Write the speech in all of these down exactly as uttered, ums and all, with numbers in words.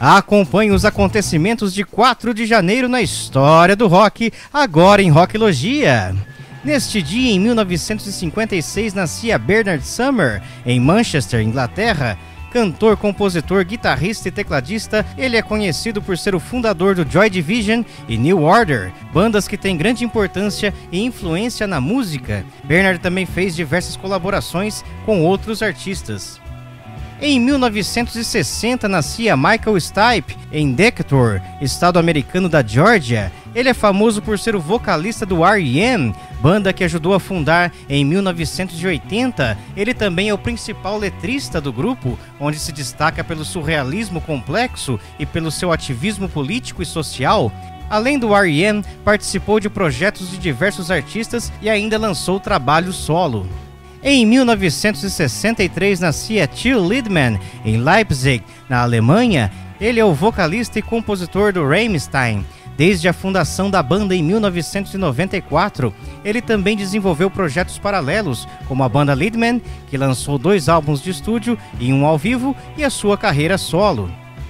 Acompanhe os acontecimentos de quatro de janeiro na história do rock, agora em Rocklogia. Neste dia, em mil novecentos e cinquenta e seis, nascia Bernard Sumner, em Manchester, Inglaterra. Cantor, compositor, guitarrista e tecladista, ele é conhecido por ser o fundador do Joy Division e New Order, bandas que têm grande importância e influência na música. Bernard também fez diversas colaborações com outros artistas. Em mil novecentos e sessenta, nascia Michael Stipe, em Decatur, estado americano da Geórgia. Ele é famoso por ser o vocalista do R E M, banda que ajudou a fundar em mil novecentos e oitenta. Ele também é o principal letrista do grupo, onde se destaca pelo surrealismo complexo e pelo seu ativismo político e social. Além do R E M, participou de projetos de diversos artistas e ainda lançou trabalho solo. Em mil novecentos e sessenta e três, nascia Till Lindemann, em Leipzig, na Alemanha. Ele é o vocalista e compositor do Rammstein. Desde a fundação da banda em mil novecentos e noventa e quatro, ele também desenvolveu projetos paralelos, como a banda Lindemann, que lançou dois álbuns de estúdio e um ao vivo, e a sua carreira solo.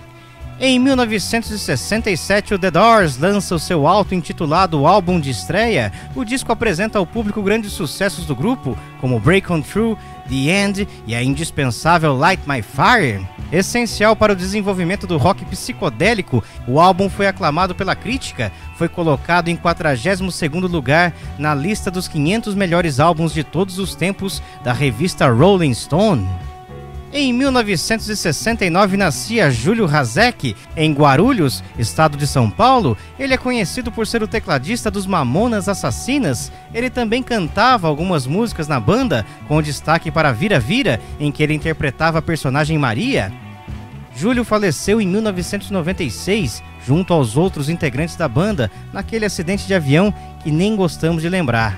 Em mil novecentos e sessenta e sete, o The Doors lança o seu auto-intitulado álbum de estreia. O disco apresenta ao público grandes sucessos do grupo, como Break On Through, The End e a indispensável Light My Fire. Essencial para o desenvolvimento do rock psicodélico, o álbum foi aclamado pela crítica, foi colocado em quadragésimo segundo lugar na lista dos quinhentos melhores álbuns de todos os tempos da revista Rolling Stone. Em mil novecentos e sessenta e nove, nascia Júlio Hazek, em Guarulhos, estado de São Paulo. Ele é conhecido por ser o tecladista dos Mamonas Assassinas. Ele também cantava algumas músicas na banda, com destaque para Vira Vira, em que ele interpretava a personagem Maria. Júlio faleceu em mil novecentos e noventa e seis, junto aos outros integrantes da banda, naquele acidente de avião que nem gostamos de lembrar.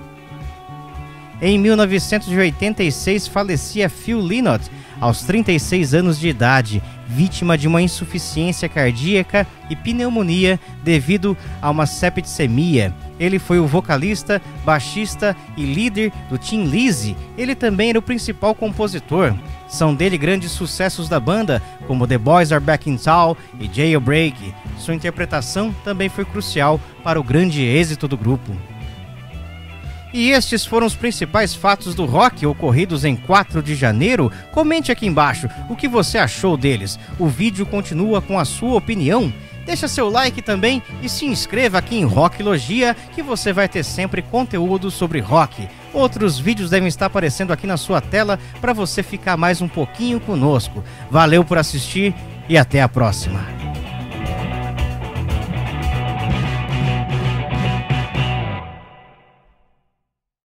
Em mil novecentos e oitenta e seis, falecia Phil Lynott, aos trinta e seis anos de idade, vítima de uma insuficiência cardíaca e pneumonia devido a uma septicemia. Ele foi o vocalista, baixista e líder do Tin Lizzy. Ele também era o principal compositor. São dele grandes sucessos da banda, como The Boys Are Back in Town e Jailbreak. Sua interpretação também foi crucial para o grande êxito do grupo. E estes foram os principais fatos do rock ocorridos em quatro de janeiro. Comente aqui embaixo o que você achou deles. O vídeo continua com a sua opinião. Deixa seu like também e se inscreva aqui em Rocklogia, que você vai ter sempre conteúdo sobre rock. Outros vídeos devem estar aparecendo aqui na sua tela para você ficar mais um pouquinho conosco. Valeu por assistir e até a próxima.